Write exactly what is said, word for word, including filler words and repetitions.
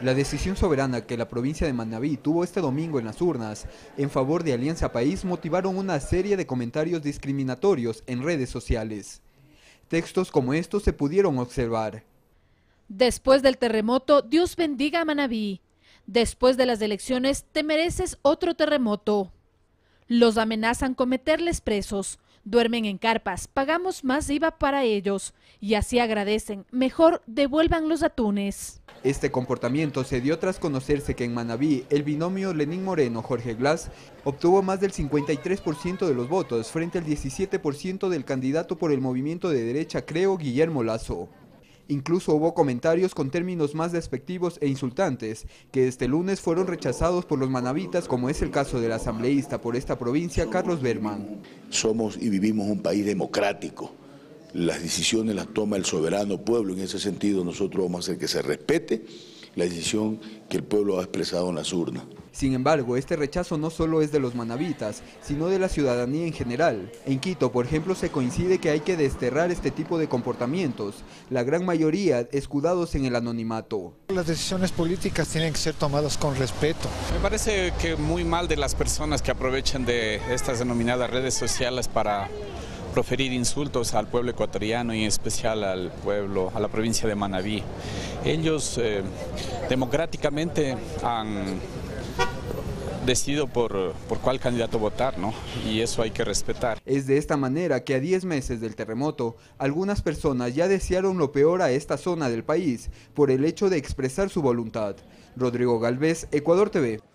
La decisión soberana que la provincia de Manabí tuvo este domingo en las urnas en favor de Alianza País motivaron una serie de comentarios discriminatorios en redes sociales. Textos como estos se pudieron observar. Después del terremoto, Dios bendiga a Manabí. Después de las elecciones, te mereces otro terremoto. Los amenazan con meterles presos. Duermen en carpas, pagamos más I V A para ellos. Y así agradecen, mejor devuelvan los atunes. Este comportamiento se dio tras conocerse que en Manabí el binomio Lenín Moreno-Jorge Glass obtuvo más del cincuenta y tres por ciento de los votos frente al diecisiete por ciento del candidato por el movimiento de derecha Creo, Guillermo Lasso. Incluso hubo comentarios con términos más despectivos e insultantes que este lunes fueron rechazados por los manabitas, como es el caso del asambleísta por esta provincia, Carlos Berman. Somos y vivimos un país democrático. Las decisiones las toma el soberano pueblo. En ese sentido nosotros vamos a hacer que se respete la decisión que el pueblo ha expresado en las urnas. Sin embargo, este rechazo no solo es de los manabitas, sino de la ciudadanía en general. En Quito, por ejemplo, se coincide que hay que desterrar este tipo de comportamientos, la gran mayoría escudados en el anonimato. Las decisiones políticas tienen que ser tomadas con respeto. Me parece que muy mal de las personas que aprovechan de estas denominadas redes sociales para proferir insultos al pueblo ecuatoriano y en especial al pueblo, a la provincia de Manabí. Ellos eh, democráticamente han decidido por, por cuál candidato votar, ¿no? Y eso hay que respetar. Es de esta manera que a diez meses del terremoto, algunas personas ya desearon lo peor a esta zona del país por el hecho de expresar su voluntad. Rodrigo Galvez, Ecuador T V.